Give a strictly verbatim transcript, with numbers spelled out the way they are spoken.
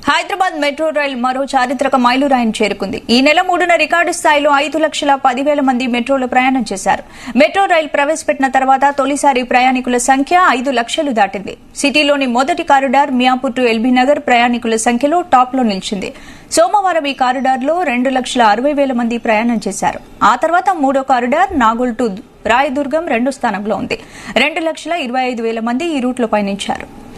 Hyderabad metro rail మరో చారిత్రక మైలురాయిని చేరుకుంది. ఈ నెల మూడున రికార్డు స్థాయిలో ఐదు లక్షల పదివేల మంది మెట్రోలో ప్రయాణం చేశారు. మెట్రో రైల్ ప్రవేశపెట్టిన తర్వాత తొలిసారి ప్రయాణికుల సంఖ్య ఐదు లక్షలు దాటింది. సిటీలోని మొదటి corridor Miyapur to LB Nagar ప్రయాణికుల సంఖ్యలో టాప్ లో నిలిచింది. సోమవారం ఈ కారిడార్లో రెండు లక్షల అరవై వేల మంది ప్రయాణం చేశారు. ఆ తర్వాత మూడో కారిడార్ నాగోల్ టు రాయదుర్గం రెండో స్థానంలో ఉంది. రెండు లక్షల ఇరవై ఐదు వేల మంది ఈ రూట్లో పయనించారు.